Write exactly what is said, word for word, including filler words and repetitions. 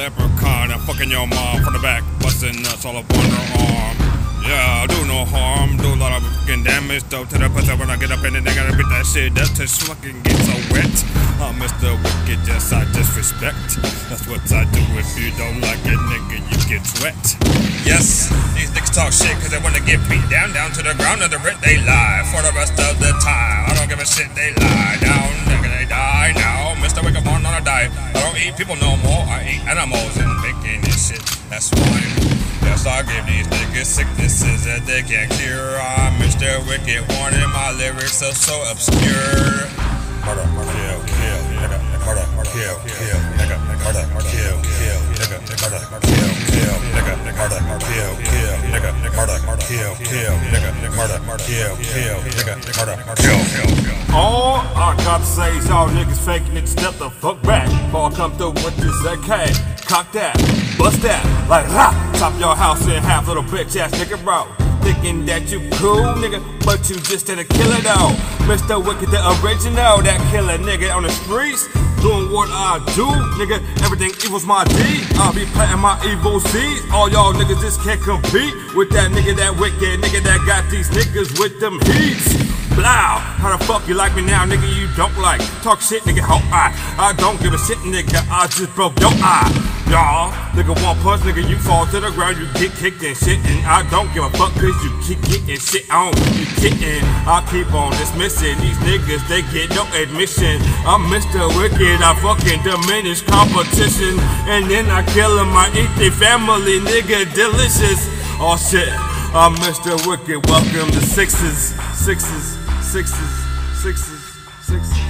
leprechaun, I'm fucking your mom from the back, busting nuts all up on her arm. Yeah, I do no harm, do a lot of fucking damage though to the pussy when I get up in it, they gotta beat that shit up till she fucking get so wet. I'm Mister Wicked, yes I disrespect. That's what I do if you don't like it, nigga, you get wet. Yes, these niggas talk shit cause they wanna get beat down, down to the ground, and the rent they lie for the rest of the time. I don't give a shit, they lie down, nigga, they die now. Mister Wicked born on a diet, I don't eat people no more, I eat animals and bacon and shit, that's fine. Yes, I give these niggas sicknesses that they can't cure. I'm Mister Wicked, warning my lyrics are so obscure. Murder, kill, kill, nigga, murder, kill, kill, nigga, murder, kill, kill, nigga, murder, kill, kill, nigga, murder, kill, kill, nigga, murder, kill, kill, nigga, murder, kill, kill, nigga, murder, kill, kill. All I gotta say is y'all niggas fake niggas step the fuck back before I come through with this A K. Cock that, bust that, like ha! Chop your house in half, little bitch ass nigga bro. Thinking that you cool, nigga, but you just ain't a killer though. Mister Wicked, the original, that killer nigga on the streets. Doing what I do, nigga, everything evil's my D. I'll be planting my evil seeds. All y'all niggas just can't compete with that nigga, that wicked nigga that got these niggas with them heats. Blow, how the fuck you like me now, nigga, you don't like. Talk shit, nigga, hope I I don't give a shit, nigga, I just broke your eye. Y'all, nigga, one punch, nigga, you fall to the ground, you get kicked and shit, and I don't give a fuck cause you keep getting shit on. You kidding, I keep on dismissing these niggas, they get no admission. I'm Mister Wicked, I fucking diminish competition, and then I kill them, I eat their family, nigga, delicious. Oh shit, I'm Mister Wicked, welcome to sixes, sixes, sixes, sixes, sixes.